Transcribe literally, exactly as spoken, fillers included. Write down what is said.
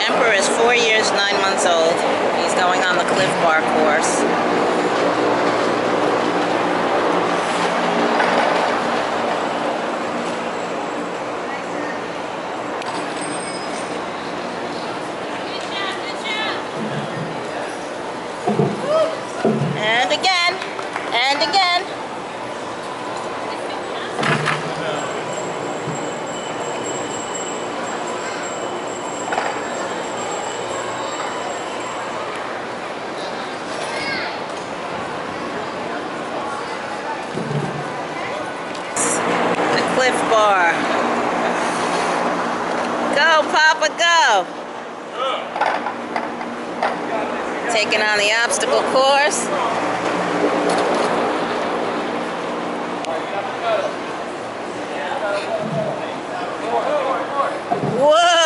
Emperor is four years, nine months old. He's going on the Cliff Bar course. And again, and again. The Cliff Bar. Go, Papa, go! Taking on the obstacle course. Whoa!